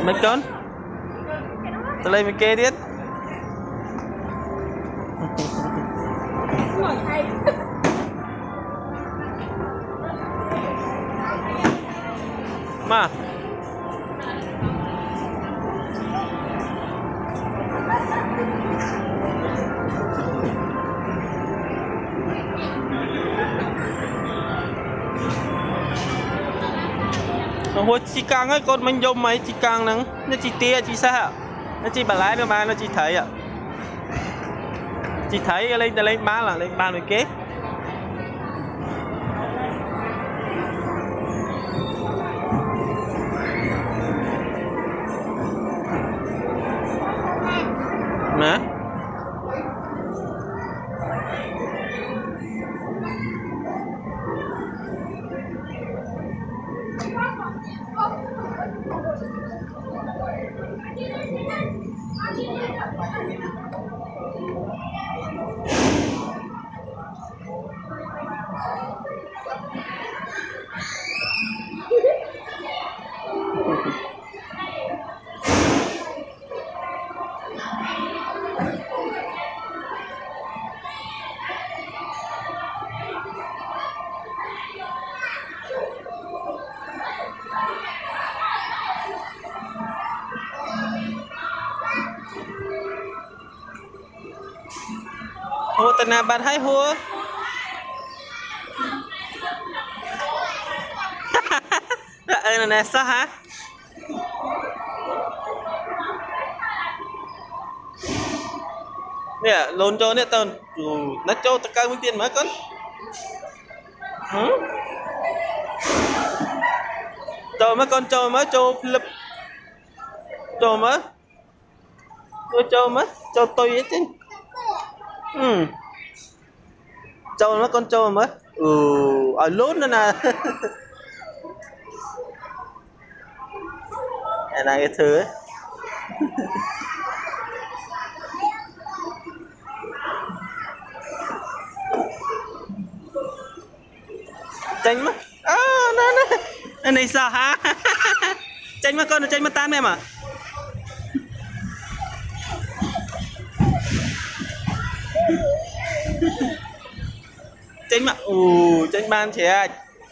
mấy con tôi lấy mấy kê điết mà hồi chị càng ấy con mình dùng mấy chị càng nắng nó chỉ tia chị sao nó chỉ bà lái nó mà nó chỉ thấy ạ chị thấy lên bán là lên bán với kế nè hùa tên nào bạn hay hùa là nè sao hả nè lôn cho nè tao nó cho tao cao tiền mấy con cho mấy con cho mấy cho lập cho mấy cho tôi ấy chứ cho mấy con cho mấy ở lốt nữa nè này cái thứ ấy tranh mất nè này sao hả tranh mất con tranh mất tan em à tranh mà tranh ban trẻ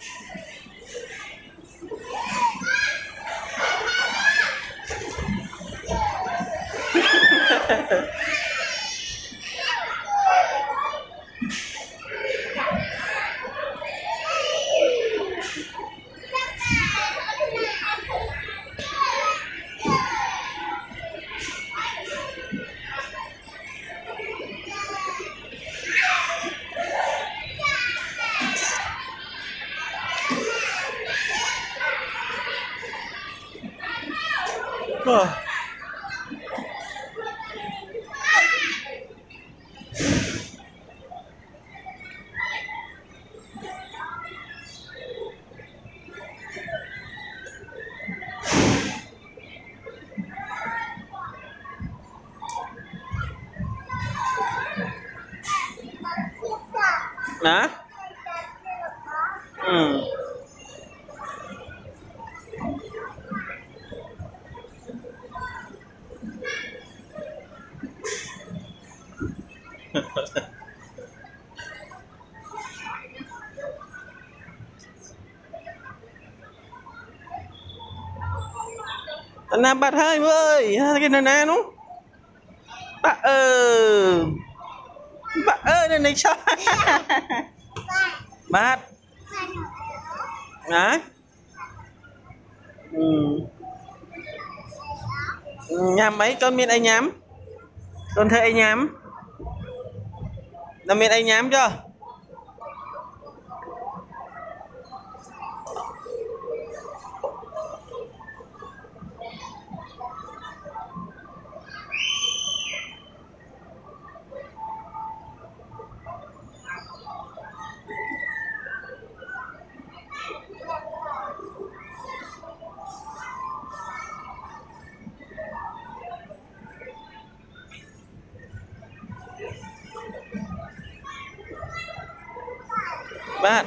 hả tao nam bát hơi ơi cái này nè nó bà này này sao bát hả nhắm mấy con miên anh nhắm con thấy anh nhắm là miên anh nhắm chưa bạn